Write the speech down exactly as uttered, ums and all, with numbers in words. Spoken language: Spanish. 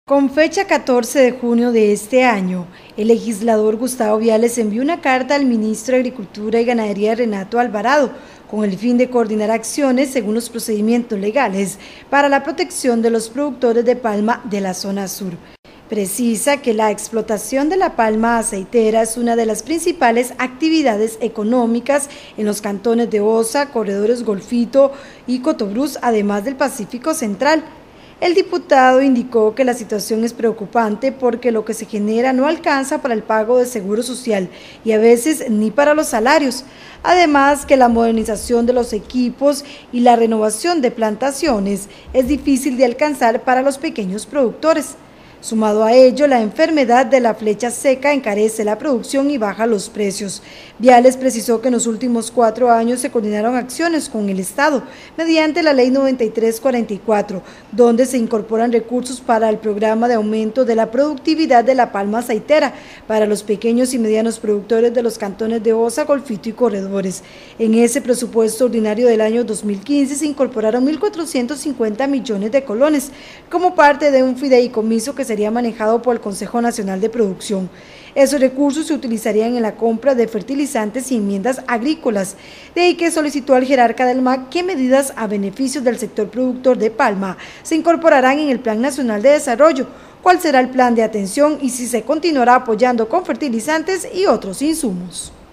Con fecha catorce de junio de este año, el legislador Gustavo Viales envió una carta al ministro de Agricultura y Ganadería Renato Alvarado con el fin de coordinar acciones según los procedimientos legales para la protección de los productores de palma de la zona sur. Precisa que la explotación de la palma aceitera es una de las principales actividades económicas en los cantones de Osa, Corredores Golfito y Cotobruz, además del Pacífico Central. El diputado indicó que la situación es preocupante porque lo que se genera no alcanza para el pago de seguro social y a veces ni para los salarios. Además que la modernización de los equipos y la renovación de plantaciones es difícil de alcanzar para los pequeños productores. Sumado a ello, la enfermedad de la flecha seca encarece la producción y baja los precios. Viales precisó que en los últimos cuatro años se coordinaron acciones con el Estado mediante la Ley noventa y tres cuarenta y cuatro, donde se incorporan recursos para el programa de aumento de la productividad de la palma aceitera para los pequeños y medianos productores de los cantones de Osa, Golfito y Corredores. En ese presupuesto ordinario del año dos mil quince se incorporaron mil cuatrocientos cincuenta millones de colones como parte de un fideicomiso que sería manejado por el Consejo Nacional de Producción. Esos recursos se utilizarían en la compra de fertilizantes y enmiendas agrícolas. De ahí que solicitó al jerarca del M A C que medidas a beneficio del sector productor de palma se incorporarán en el Plan Nacional de Desarrollo, cuál será el plan de atención y si se continuará apoyando con fertilizantes y otros insumos.